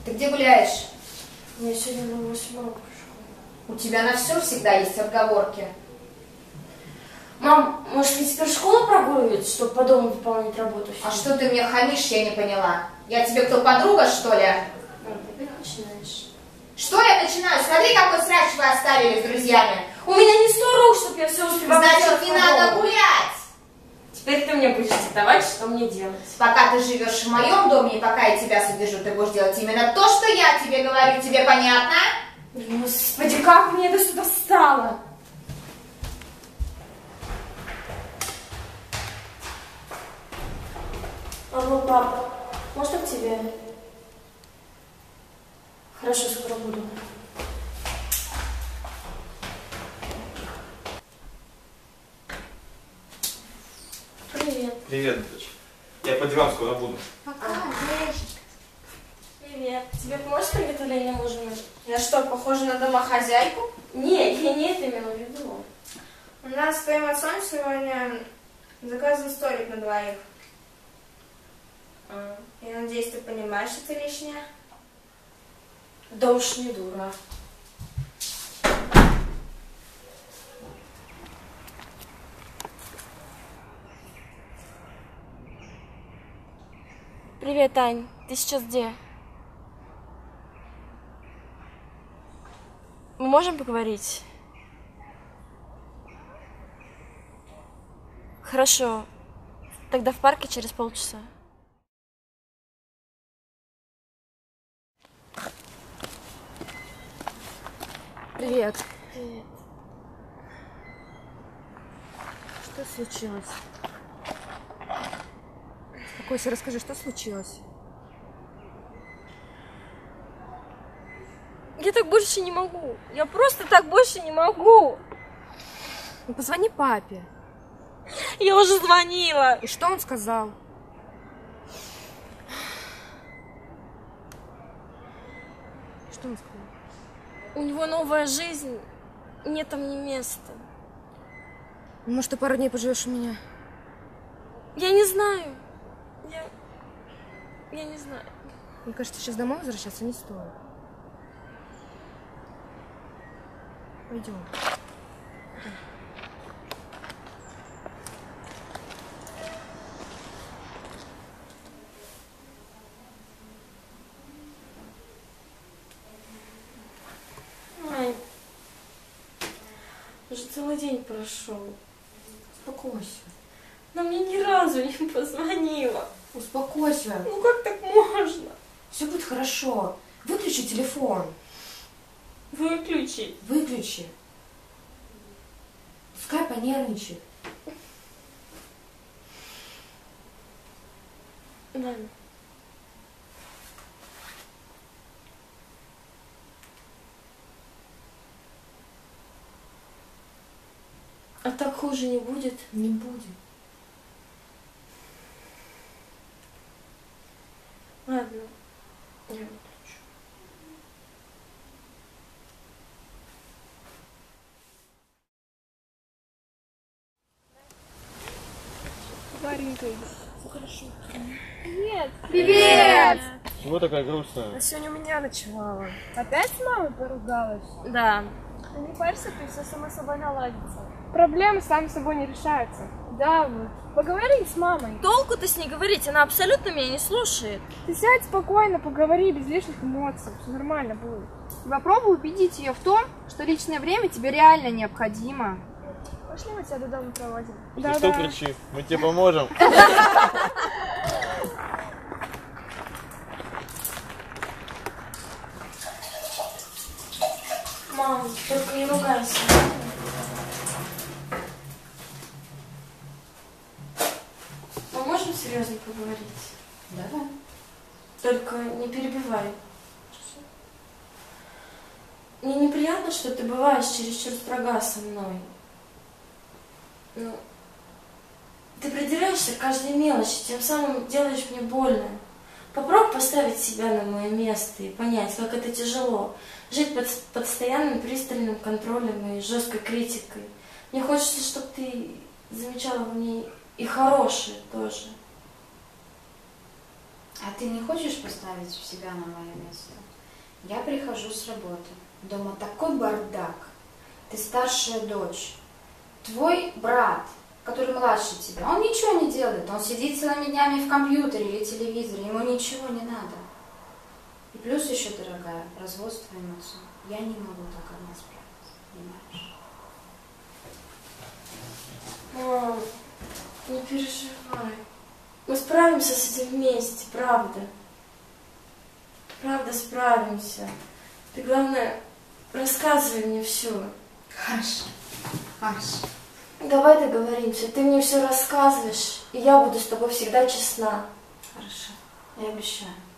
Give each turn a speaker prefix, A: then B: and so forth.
A: Ты где гуляешь?
B: Я сегодня на 8 урок пришел.
A: У тебя на все всегда есть отговорки.
B: Мам, может мне теперь школу прогуливать, чтобы по дому выполнять работу?
A: А что ты мне хамишь, я не поняла. Я тебе кто, подруга, что ли?
B: Мам, ты опять начинаешь.
A: Что я начинаю? Смотри, какой срач вы оставили с друзьями.
B: У меня не 100 рук, чтобы я все успевала.
A: Значит, не надо гулять.
B: Теперь ты мне будешь диктовать, что мне делать.
A: Пока ты живешь в моем доме и пока я тебя содержу, ты будешь делать именно то, что я тебе говорю. Тебе понятно?
B: Господи, как мне это сюда встало? Алло, папа, можно к тебе? Хорошо, скоро буду. Привет.
C: Привет, дочь. Я по делам скоро буду.
A: Пока,
B: Привет. Тебе поможешь с приготовлением ужина?
D: Я что, похожа на домохозяйку?
B: Нет, я не это имела в виду.
D: У нас с твоим отцом сегодня заказан столик на двоих. Я надеюсь, ты понимаешь, что это лишнее?
B: Да уж не дура. Привет, Ань. Ты сейчас где? Мы можем поговорить? Хорошо. Тогда в парке через полчаса.
E: Привет.
B: Привет.
E: Что случилось? Успокойся, расскажи, что случилось?
B: Я так больше не могу. Я просто так больше не могу.
E: Ну, позвони папе.
B: Я уже звонила.
E: И что он сказал? Что он сказал?
B: У него новая жизнь. Нет там ни места.
E: Ну, может, ты пару дней поживешь у меня?
B: Я не знаю. Я не знаю.
E: Мне кажется, сейчас домой возвращаться не стоит. Пойдем.
B: Ай, уже целый день прошел.
E: Успокойся.
B: Но мне ни разу не позвонила.
E: Успокойся.
B: Ну как так можно?
E: Все будет хорошо. Выключи телефон.
B: Выключи.
E: Выключи. Пускай понервничает.
B: Ладно. А так хуже не будет?
E: Не будет.
B: Ладно. Я выключу.
D: Привет!
C: Чего такая грустная?
E: Сегодня у меня ночевала.
D: Опять с мамой поругалась?
B: Да.
D: Ну не парься, ты все само собой наладится.
F: Проблемы сами собой не решаются.
D: Да, вот. Поговори с мамой.
B: Толку-то с ней говорить, она абсолютно меня не слушает.
F: Ты сядь спокойно, поговори без лишних эмоций. Все нормально будет.
D: Попробуй убедить ее в том, что личное время тебе реально необходимо.
F: Пошли, мы тебя до дома проводим.
C: Если что, кричи, мы тебе поможем.
B: Мам, только не ругайся. Мы можем серьезно поговорить?
E: Давай.
B: Только не перебивай. Мне неприятно, что ты бываешь чересчур строга со мной. Ну, ты придираешься к каждой мелочи, тем самым делаешь мне больно. Попробуй поставить себя на мое место и понять, как это тяжело. Жить под постоянным пристальным контролем и жесткой критикой. Мне хочется, чтобы ты замечала в ней и хорошее тоже.
A: А ты не хочешь поставить себя на мое место? Я прихожу с работы. Дома такой бардак. Ты старшая дочь. Твой брат, который младше тебя, он ничего не делает. Он сидит целыми днями в компьютере или телевизоре. Ему ничего не надо. И плюс еще, дорогая, развод с твоим отцом. Я не могу так одна справиться. Понимаешь?
B: Мам, не переживай. Мы справимся с этим вместе, правда. Правда справимся. Ты, главное, рассказывай мне все.
A: Хорошо. Хорошо.
B: Давай договоримся. Ты мне все рассказываешь, и я буду с тобой всегда честна.
A: Хорошо. Я обещаю.